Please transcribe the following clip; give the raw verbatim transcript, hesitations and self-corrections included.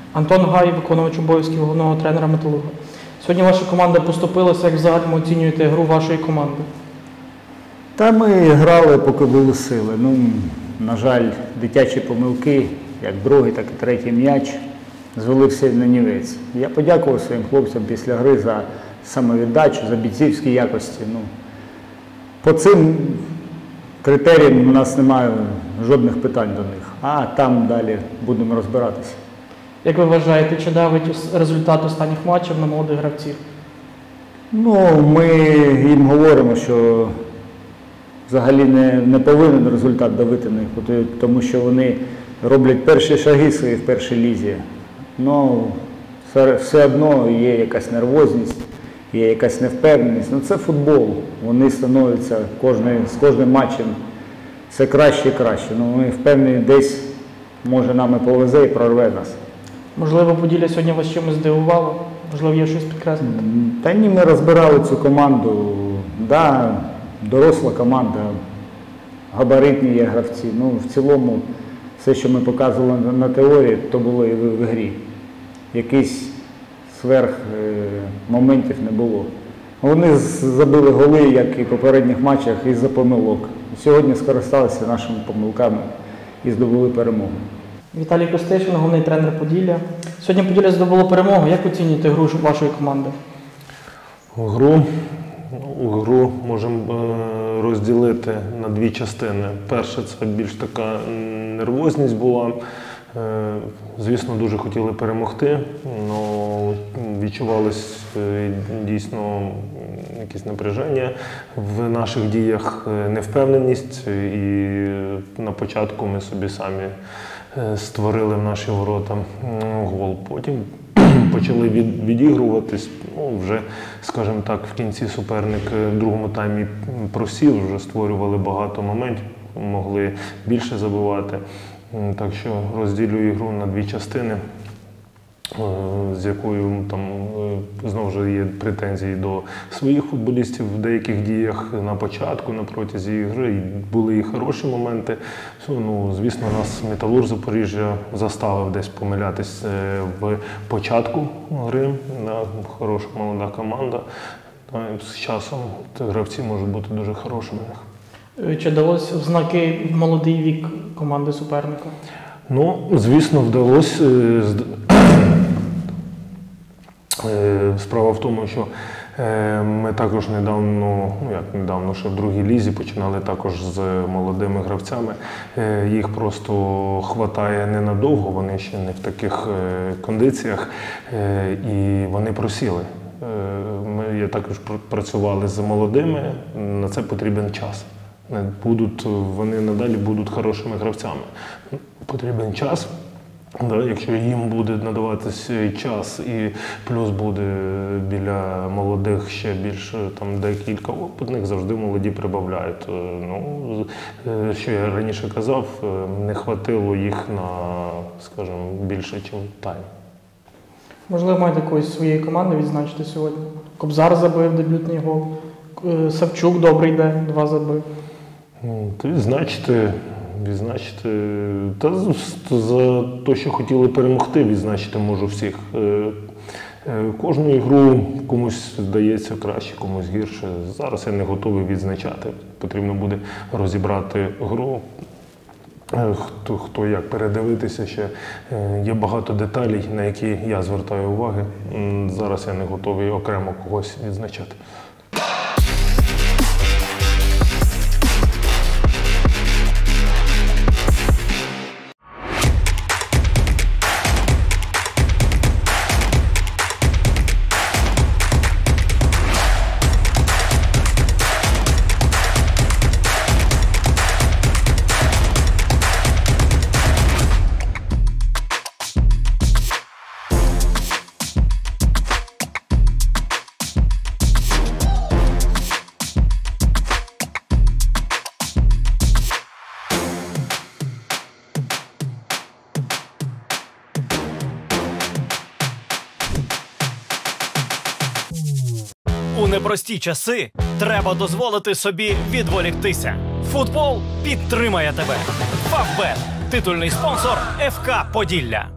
Антон Гай, виконувач обов'язків головного тренера «Металурга». Сьогодні ваша команда поступилася. Як в загальному оцінюєте гру вашої команди? Та ми грали, поки були сили. Ну, на жаль, дитячі помилки, як другий, так і третій м'яч, звели все на нівець. Я подякував своїм хлопцям після гри за самовіддачу, за бійцівські якості. Ну, по цим критеріям у нас немає жодних питань до них. А там далі будемо розбиратися. Як ви вважаєте, чи давить результат останніх матчів на молодих гравців? Ну, ми їм говоримо, що взагалі не, не повинен результат давити на них, тому що вони роблять перші шаги свої в першій лізі. Ну, все одно є якась нервозність, є якась невпевненість. Ну, це футбол. Вони становляться кожний, з кожним матчем все краще і краще. Ну, ми впевнені, десь, може, нами повезе і прорве нас. Можливо, Поділля сьогодні вас чимось здивувало? Можливо, є щось підкреслити? Та ні, ми розбирали цю команду. Да, доросла команда, габаритні є гравці. Ну, в цілому, все, що ми показували на теорії, то було і в, в грі. Якихось сверх е, моментів не було. Вони забили голи, як і в попередніх матчах, із-за помилок. Сьогодні скористалися нашими помилками і здобули перемогу. Віталій Костишин, головний тренер Поділля. Сьогодні Поділля здобуло перемогу. Як оцінюєте гру вашої команди? Гру, гру можемо розділити на дві частини. Перша – це більш така нервозність була. Звісно, дуже хотіли перемогти, але відчувалось дійсно якесь напряження в наших діях, невпевненість. І на початку ми собі самі створили в наші ворота гол. Потім почали від, відігруватись. Ну, вже, скажімо так, в кінці суперник в другому таймі просів, вже створювали багато моментів, могли більше забивати. Так що розділю ігру на дві частини, з якою там знову ж є претензії до своїх футболістів в деяких діях на початку, на протязі ігри. Були і хороші моменти. Ну, звісно, нас Металург Запоріжжя заставив десь помилятись в початку гри. Хороша молода команда. З часом гравці можуть бути дуже хорошими. Чи вдалося в знаки в молодий вік команди суперника? Ну, звісно, вдалося. Справа в тому, що ми також недавно, ну як недавно, ще в другій лізі починали також з молодими гравцями. Їх просто хватає ненадовго, вони ще не в таких кондиціях і вони просіли. Ми також працювали з молодими, на це потрібен час. Будуть, вони надалі будуть хорошими гравцями. Потрібен час, да, якщо їм буде надаватися час і плюс буде біля молодих ще більше там, декілька опитних, завжди молоді прибавляють. Ну, що я раніше казав, не хватило їх на, скажімо, більше, ніж тайм. Можливо, маєте якоїсь своєї команди відзначити сьогодні? Кобзар забив дебютний гол, Савчук добрий день, два забив. То відзначити, відзначити, та за те, що хотіли перемогти, відзначити можу всіх. Кожну ігру комусь здається краще, комусь гірше. Зараз я не готовий відзначати. Потрібно буде розібрати гру. Хто, хто як передивитися ще. Є багато деталей, на які я звертаю увагу. Зараз я не готовий окремо когось відзначати. У непрості часи треба дозволити собі відволіктися. Футбол підтримає тебе. Фавбет – титульний спонсор еф ка «Поділля».